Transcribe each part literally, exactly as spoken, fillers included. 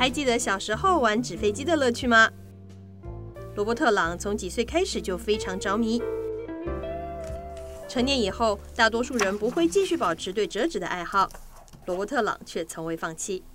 还记得小时候玩纸飞机的乐趣吗？罗伯特·朗从几岁开始就非常着迷。成年以后，大多数人不会继续保持对折纸的爱好，罗伯特·朗却从未放弃。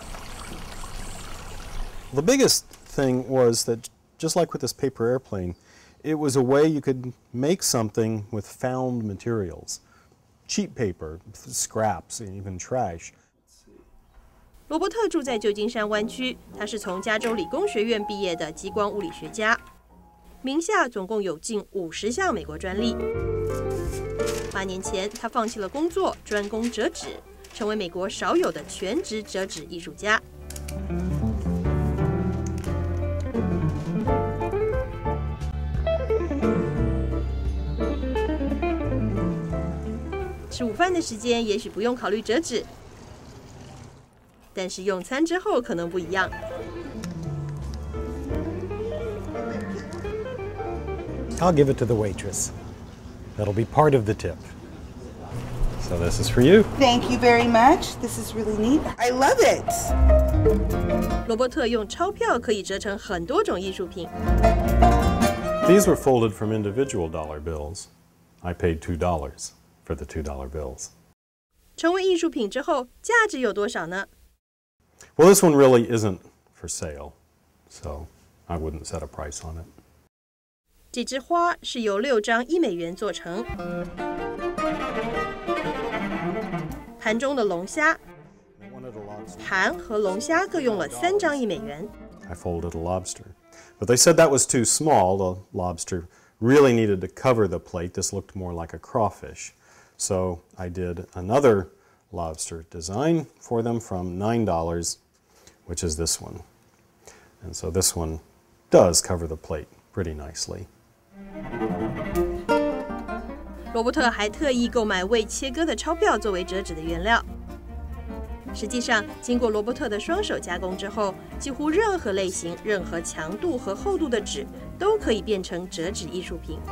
The biggest thing was that, just like with this paper airplane, it was a way you could make something with found materials. Cheap paper, scraps, and even trash. 罗伯特住在旧金山湾区，他是从加州理工学院毕业的激光物理学家，名下总共有近五十项美国专利。八年前，他放弃了工作，专攻折纸，成为美国少有的全职折纸艺术家。吃午饭的时间也许不用考虑折纸，但是用餐之后可能不一样。 I'll give it to the waitress. That'll be part of the tip. So this is for you. Thank you very much. This is really neat. I love it. 罗伯特用钞票可以折成很多种艺术品。 These were folded from individual dollar bills. I paid two dollars for the two dollar bills. 成为艺术品之后，价值有多少呢？ Well, this one really isn't for sale, so I wouldn't set a price on it. 这枝花是由六张一美元做成，盘中的龙虾，盘和龙虾各用了三张一美元。 I folded a lobster, but they said that was too small. The lobster really needed to cover the plate. This looked more like a crawfish, so I did another lobster design for them from nine dollars, which is this one. And so this one does cover the plate pretty nicely. 罗伯特还特意购买未切割的钞票作为折纸的原料。实际上，经过罗伯特的双手加工之后，几乎任何类型、任何强度和厚度的纸都可以变成折纸艺术品。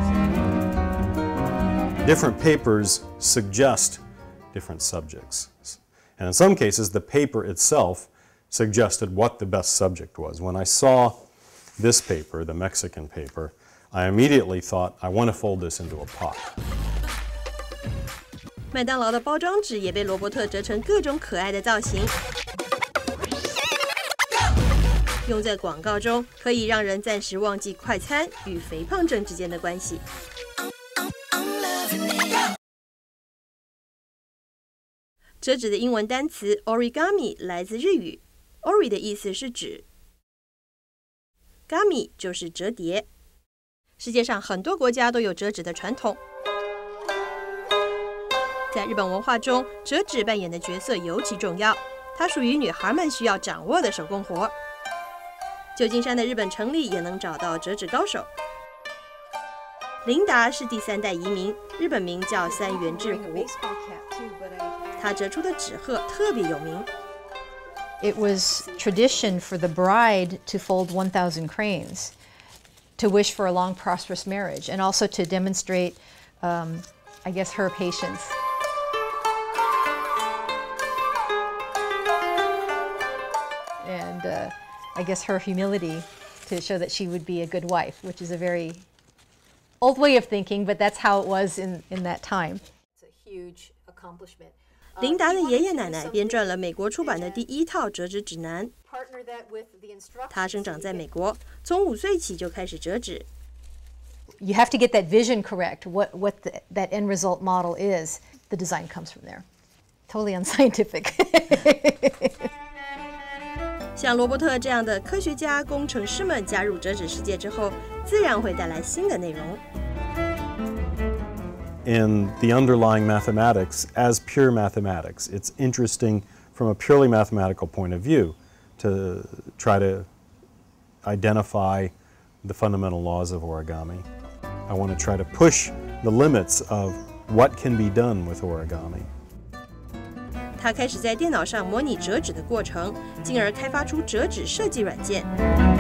Different papers suggest different subjects. And in some cases, the paper itself suggested what the best subject was. When I saw this paper, the Mexican paper, I immediately thought, I want to fold this into a pot. 麦当劳的包装纸也被罗伯特折成各种可爱的造型，用在广告中，可以让人暂时忘记快餐与肥胖症之间的关系。折纸的英文单词 origami 来自日语 ，ori 的意思是纸 ，gami 就是折叠。世界上很多国家都有折纸的传统。在日本文化中，折纸扮演的角色尤其重要，它属于女孩们需要掌握的手工活。旧金山的日本城里也能找到折纸高手。琳达是第三代移民，日本名叫三原智湖。她折出的纸鹤特别有名。 It was tradition for the bride to fold one thousand cranes to wish for a long, prosperous marriage, and also to demonstrate, um, I guess, her patience. And uh, I guess her humility to show that she would be a good wife, which is a very old way of thinking, but that's how it was in, in that time. It's a huge accomplishment. 琳达的爷爷奶奶编撰了美国出版的第一套折纸指南。他生长在美国，从五岁起就开始折纸。 You have to get that vision correct. What what the, that end result model is. The design comes from there. Totally unscientific. 像罗伯特这样的科学家、工程师们加入折纸世界之后，自然会带来新的内容。 In the underlying mathematics as pure mathematics. It's interesting from a purely mathematical point of view to try to identify the fundamental laws of origami. I want to try to push the limits of what can be done with origami. 他开始在电脑上模拟折纸的过程，进而开发出折纸设计软件。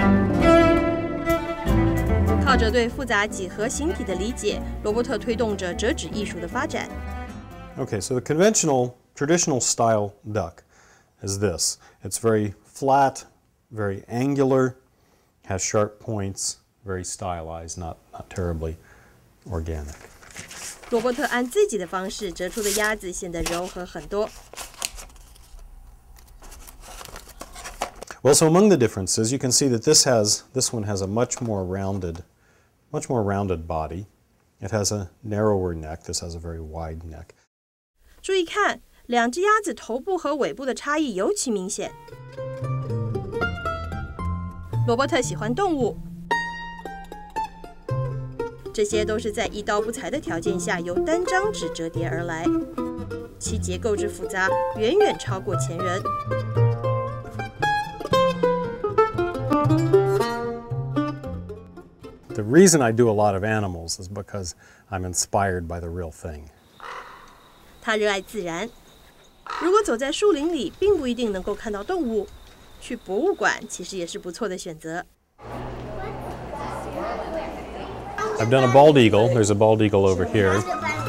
靠着对复杂几何形体的理解，罗伯特推动着折纸艺术的发展。 Okay, so the conventional, traditional style duck is this. It's very flat, very angular, has sharp points, very stylized, not, not terribly organic. 罗伯特按自己的方式折出的鸭子显得柔和很多。 Well, so among the differences, you can see that this has this one has a much more rounded, much more rounded body. It has a narrower neck. This has a very wide neck. 注意看，两只鸭子头部和尾部的差异尤其明显。罗伯特喜欢动物。这些都是在一刀不裁的条件下由单张纸折叠而来，其结构之复杂，远远超过前人。 The reason I do a lot of animals is because I'm inspired by the real thing. 他热爱自然，如果走在树林里，并不一定能够看到动物，去博物馆其实也是不错的选择。 I've done a bald eagle. There's a bald eagle over here.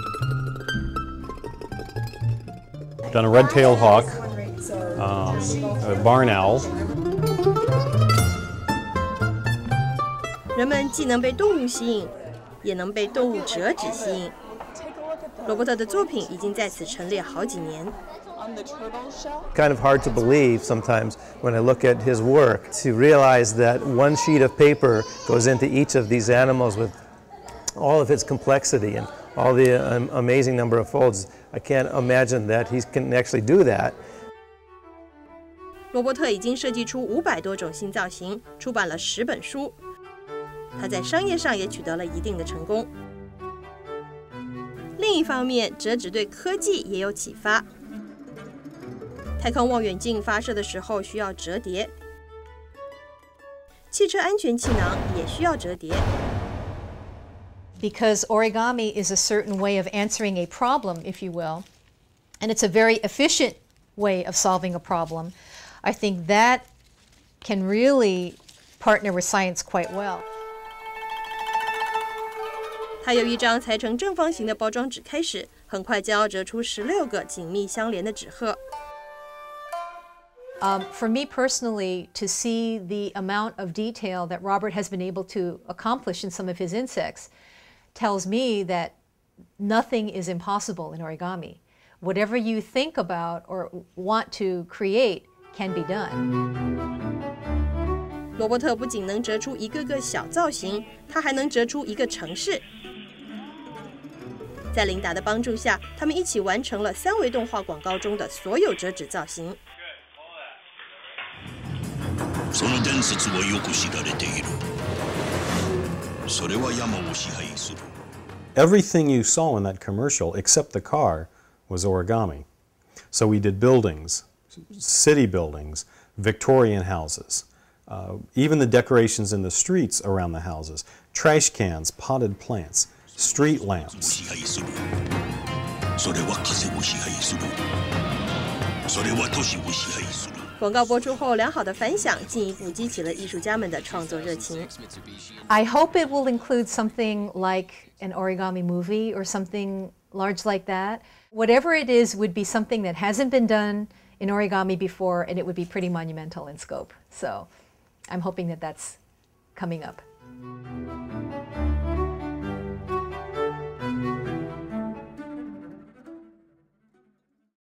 Done a red-tailed hawk, um, a barn owl. 人们既能被动物吸引，也能被动物折纸吸引。罗伯特的作品已经在此陈列好几年。 Kind of hard to believe sometimes when I look at his work to realize that one sheet of paper goes into each of these animals with all of its complexity and all the um, amazing number of folds. I can't imagine that he can actually do that. 罗伯特已经设计出五百多种新造型，出版了十本书。他在商业上也取得了一定的成功。另一方面，折纸对科技也有启发。太空望远镜发射的时候需要折叠，汽车安全气囊也需要折叠。 Because origami is a certain way of answering a problem, if you will, and it's a very efficient way of solving a problem, I think that can really partner with science quite well. 他由一张裁成正方形的包装纸开始，很快就要折出十六个紧密相连的纸鹤。 Um, for me personally, to see the amount of detail that Robert has been able to accomplish in some of his insects tells me that nothing is impossible in origami. Whatever you think about or want to create can be done. 罗伯特不仅能折出一个个小造型，他还能折出一个城市。在琳达的帮助下，他们一起完成了三维动画广告中的所有折纸造型。 その伝説はよく知られている。それは山を支配する。 Everything you saw in that commercial, except the car, was origami. So we did buildings, city buildings, Victorian houses, uh, even the decorations in the streets around the houses, trash cans, potted plants, street lamps. それは風を支配する。それは都市を支配する。 广告播出后，良好的反响进一步激起了艺术家们的创作热情。 I hope it will include something like an origami movie or something large like that. Whatever it is would be something that hasn't been done in origami before, and it would be pretty monumental in scope. So I'm hoping that that's coming up.